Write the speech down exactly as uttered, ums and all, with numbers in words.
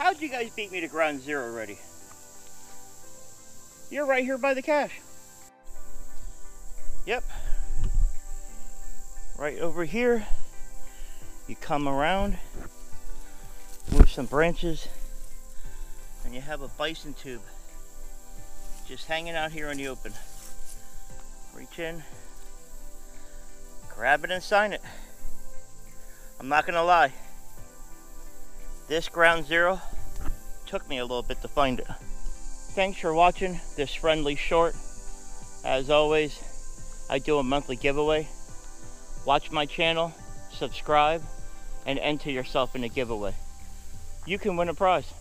How'd you guys beat me to ground zero already? You're right here by the cache. Yep. Right over here. You come around, move some branches, and you have a bison tube just hanging out here in the open. Reach in, grab it and sign it. I'm not gonna lie, this ground zero took me a little bit to find it. Thanks for watching this friendly short. As always, I do a monthly giveaway. Watch my channel, subscribe, and enter yourself in a giveaway. You can win a prize.